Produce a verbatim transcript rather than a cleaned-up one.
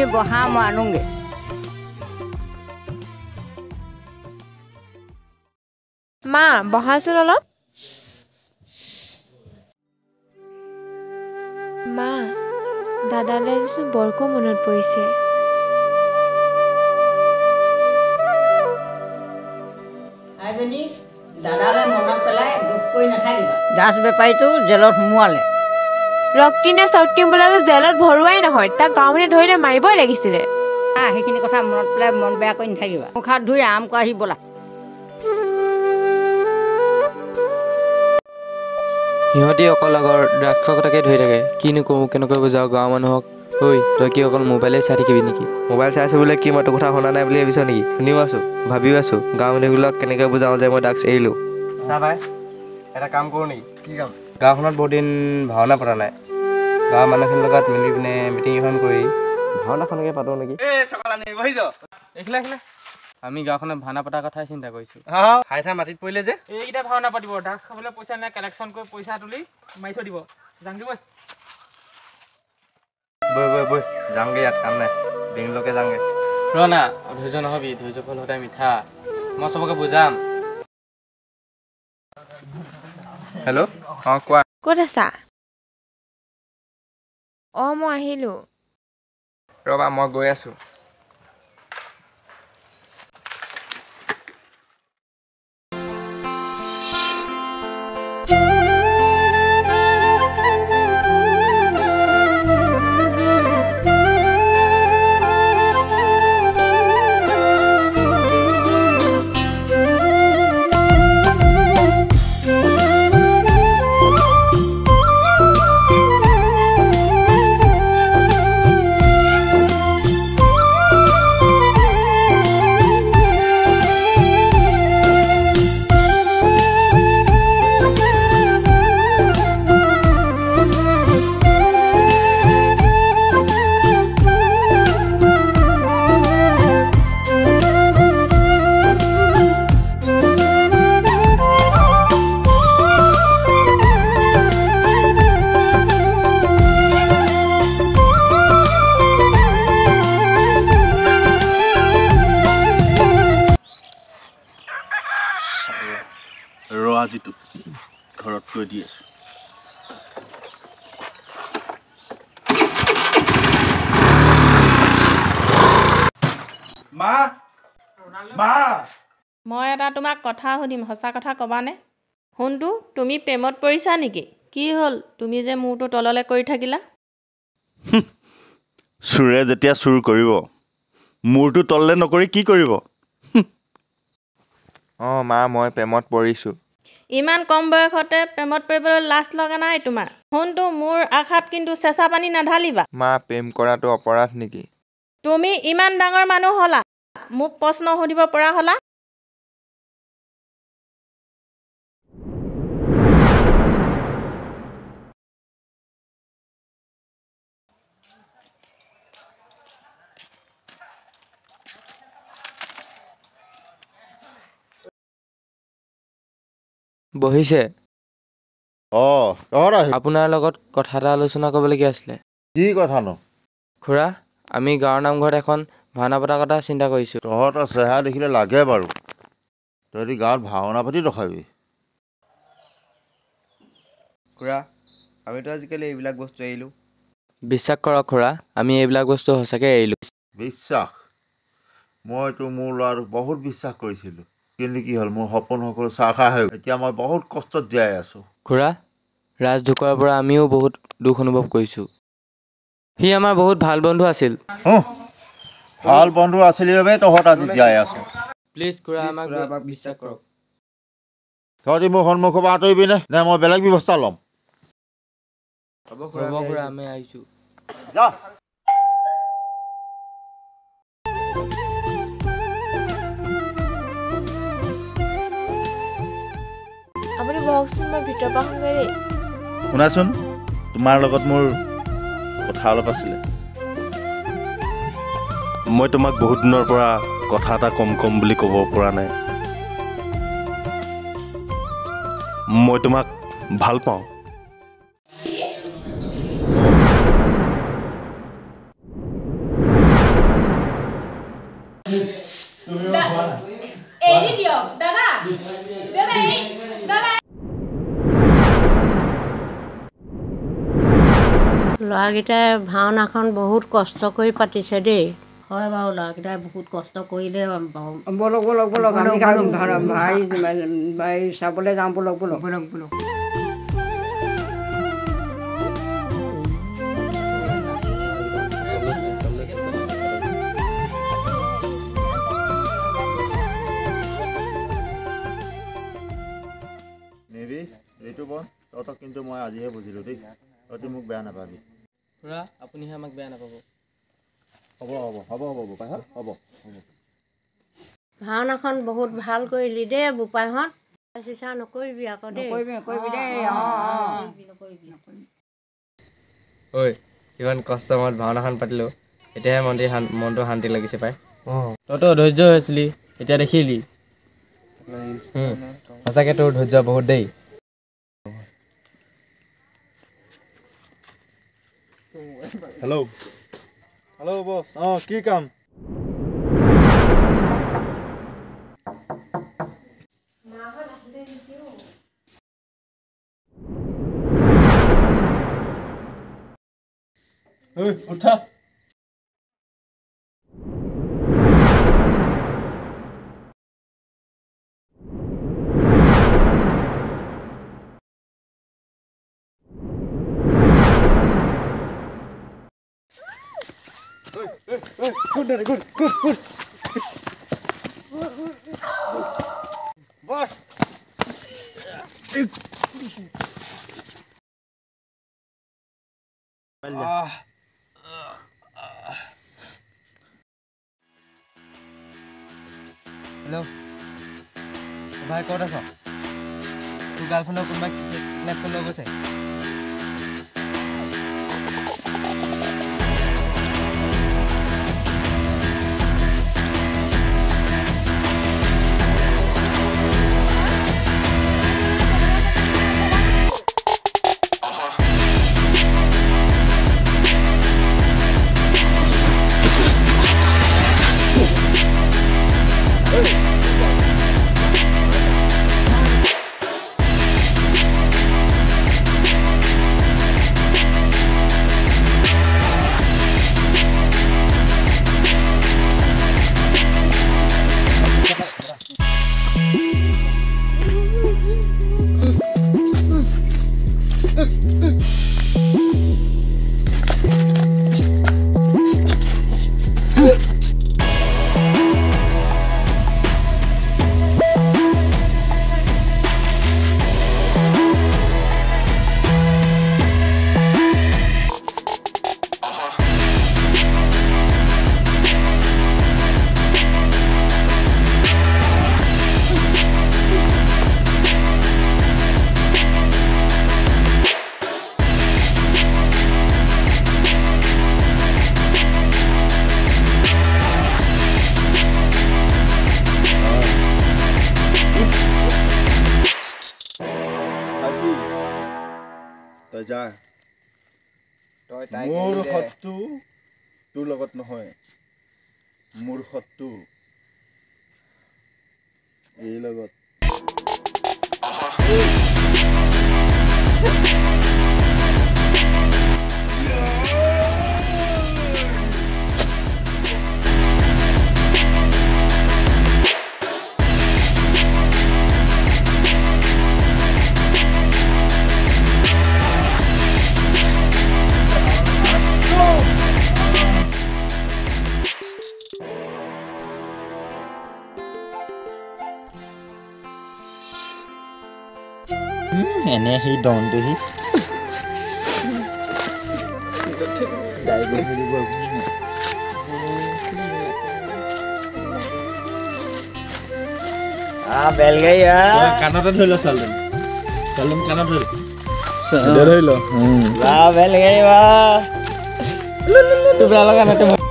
বহা মই আনোগে মা বহাচোন অলপ মা দাদালে বৰকো মনত পৰিছে আইজনী দাদালে মনত পেলাই দুখ কৰি নাথাকিবা দাস বেপাৰীটো জেলত সোমোৱালে ৰক্তিনে চৰ্টিম বোলাটো জেলত ভৰোৱাই নহয় তাক গাঁও মানে ধৰিলে মাৰিবই লাগিছিলে সেইখিনি কথা মনত পেলাই মন বেয়া কৰি নাথাকিবা মুখ হাত ধুই আম কৰি বলা সিহঁতি অকল আগৰ ড্ৰাগছৰ কথাকে ধৰি থাকে কিনো কওঁ কেনেকৈ বুজাওঁ গাঁৱৰ মানুহক ঐ তই কি অকল মোবাইলে চাই থাকিবি নেকি মোবাইল চাই আছো বোলে কি মই তোৰ কথা শুনা নাই বুলি ভাবিছ নেকি শুনিও আছো ভাবিও আছো গাঁৱৰ মানুহবিলাক কেনেকৈ বুজাওঁ যে মই ড্ৰাগছ এৰিলোঁ চা ভাই এটা কাম কৰোঁ নেকি কি কাম গাঁওখনত বহুত দিন ভাওনা পতা নাই গাঁৱৰ মানুহখিনিৰ লগত মিলি পিনে মিটিং এখন কৰি ভাওনাখনকে পাতোঁ নেকি এইখিলা এইখিলা আমি গাঁওখনত ভাওনা পতাৰ কথাই চিন্তা কৰিছোঁ হাই ঠাই মাটিত পৰিলে যে এইকেইটা ভাওনা পাতিব ড্ৰাগছ খাবলৈ পইচা নাই কালেকশ্যন কৰি পইচা তুলি মাৰি থৈ দিব যাম দিব বৈ বৈ বৈ যামগৈ ইয়াত কাম নাই বেংগলকে যামগৈ ৰ না ধৈৰ্য নহবি ধৈৰ্য ফল সদায় মিঠা মই চবকে বুজাম হেল্ল' অঁ কোৱা ক'ত আছা অঁ মই আহিলোঁ ৰ'বা মই গৈ আছোঁ আজিতো ঘৰত থৈ দি আছো মা মা মই এটা তোমাক কথা সুধিম সঁচা কথা ক'বানে শুনটো তুমি প্ৰেমত পৰিছা নেকি কি হ'ল তুমি যে মূৰটো তললৈ কৰি থাকিলা চুৰে যেতিয়া চুৰ কৰিব মূৰটো তললে নকৰি কি কৰিব অঁ মা মই প্ৰেমত পৰিছোঁ ইমান কম বয়সতে প্ৰেমত পৰিবলৈ লাজ লগা নাই তোমাৰ শুনটো মোৰ আশাত কিন্তু চেঁচা পানী নাঢালিবা মা প্ৰেম কৰাটো অপৰাধ নেকি তুমি ইমান ডাঙৰ মানুহ হ'লা মোক প্ৰশ্ন সুধিব পৰা হ'লা বহিছে অঁ আপোনাৰ লগত কথা এটা আলোচনা কৰিবলগীয়া আছিলে কি কথানো খুৰা আমি গাঁৱৰ নামঘৰত এখন ভাওনা পতাৰ কথা চিন্তা কৰিছোঁ তহঁতৰ চেহেৰা দেখিলে লাগে বাৰু তহঁতি গাঁৱত ভাওনা পাতি ৰখাবি খুৰা আমিতো আজিকালি এইবিলাক বস্তু এৰিলোঁ বিশ্বাস কৰক খুৰা আমি এইবিলাক বস্তু সঁচাকৈ এৰিলোঁ বিশ্বাস মইতো মোৰ ল'ৰাটোক বহুত বিশ্বাস কৰিছিলোঁ কিন্তু কি হ'ল মোৰ সপোন সকলো চাৰখাৰ হৈ এতিয়া মই বহুত কষ্টত জীয়াই আছোঁ খুৰা ৰাজ ঢুকুৱাৰ পৰা আমিও বহুত দুখ অনুভৱ কৰিছোঁ সি আমাৰ বহুত ভাল বন্ধু আছিল ভাল বন্ধু আছিল বাবে তহঁত আজি জীয়াই আছোঁ প্লিজ খুৰা আমাক বিশ্বাস কৰক তহঁতি মোৰ সন্মুখৰ পৰা আঁতৰিবি নে নে মই বেলেগ ব্যৱস্থা ল'ম হ'ব খুৰা আমি আহিছোঁ যা আপুনি বহকচোন মই ভিতৰ পৰা শুনগৈ দেই শুনাচোন তোমাৰ লগত মোৰ কথা অলপ আছিলে মই তোমাক বহুত দিনৰ পৰা কথা এটা কম কম বুলি ক'ব পৰা নাই মই তোমাক ভাল পাওঁ ল'ৰাকেইটাই ভাওনাখন বহুত কষ্ট কৰি পাতিছে দেই। হয় বাৰু ল'ৰাকেইটাই বহুত কষ্ট কৰিলে বলক বলক বলক আমি ভাই চাবলৈ যাওঁ বলক বলক বলক বলক নেবি এইটো বন তহঁতক কিন্তু মই আজিহে বুজিলোঁ দেই তহঁতি মোক বেয়া নাপাবি খুৰা আপুনিহে আমাক বেয়া নাপাব হ'ব হ'ব হ'ব হ'ব বোপাইহঁত হ'ব হ'ব ভাওনাখন বহুত ভাল কৰিলি দেই বোপাইহঁত চিচা নকৰিবি আকৌ দেই নকৰিবি দেই ঐ ইমান কষ্ট মত ভাওনাখন পাতিলোঁ এতিয়াহে মন্দিৰ মনটো শান্তি লাগিছে পাই তইতো ধৈৰ্য হৈছিলি এতিয়া দেখিলি সঁচাকৈ তোৰ ধৈৰ্য বহুত দেই হেল্ল' হেল্ল' বছ অঁ কি কাম ঐ উঠা Good, good, good, good, good. Boss. Ah. Hello. ভাই ক'ত আছ তোৰ গাৰ্লফ্ৰেণ্ডৰ কোনোবা কিডনেপ কৰি লৈ গৈছে তই যা মোৰ শত্ৰু তোৰ লগত নহয় মোৰ শত্ৰু এই লগত এনে সি দনটো সি বেলগাই কাণতে ধৰি ল চালদম চালদম কাণত ধৰি ধৰি ল বেলগাই বা বেয়া লগা নাই